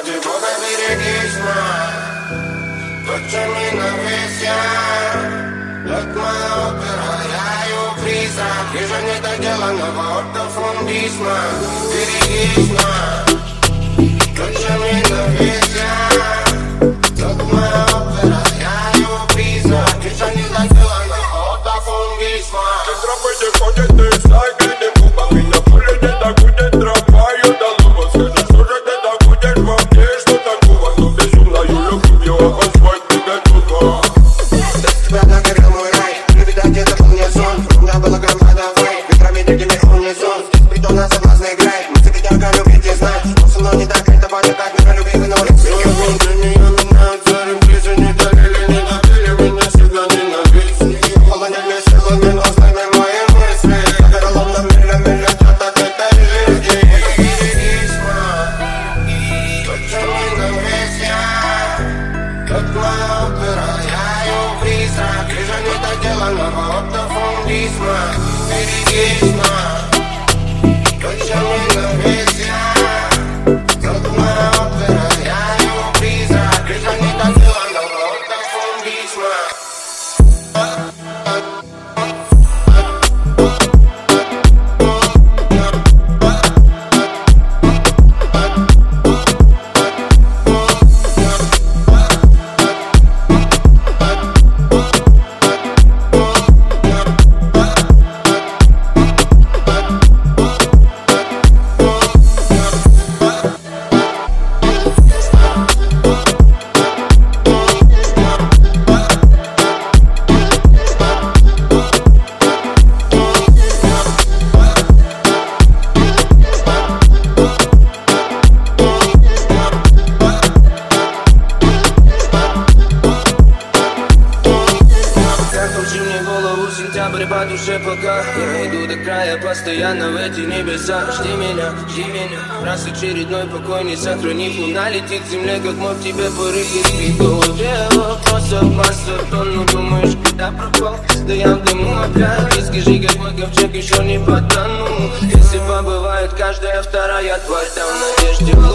ради Бога берегись, точно ненавистья. Как моя опера, я ее призрак. Вижу недоделанного ортофон Bismarck. Берегись, точно ненавистья. Как моя опера, я ее призрак. Вижу недоделанного ортофон Bismarck. Te trapăie cote de saque de pupa. Vine pule de tacu de trapaio da luva. Se răsure de tacu de rotești tot acuva. Nu te sun la iulă cum eu am svoi cu gătuva. Тебя горел мой рай, любить где-то вполне сон. Фунда была громада вой, ветрами дикими унисон. Здесь притона соблазна играет, мы тебе только любить и знать. Что со мной не так, это важно, как меня любили на улице. Внутри меня меняют зарем, ближе не дарили, не добили меня всегда ненавидели. Полонями силами, но знами мои мысли. Загорелом на миля чат от этой жизни. Берегись, точно ненавистья. Как моя опера, я ее призрак. Вижу недоделанного ортофон Bismarck. Берегись, точно ненавистья. Как моя опера, я ее призрак. Вижу недоделанного ортофон Bismarck. Сентябрь по душе пока я иду до края, постоянно в эти небеса. Жди меня, раз очередной покой не сохранив. Луна летит к земле, как мой в тебе порыв. В голове вопросов масса тонн, но думаешь, куда пропал? Да я в дыму опять, и скажи, как мой ковчег еще не потонул. Если побывает каждая вторая тварь там в надежде.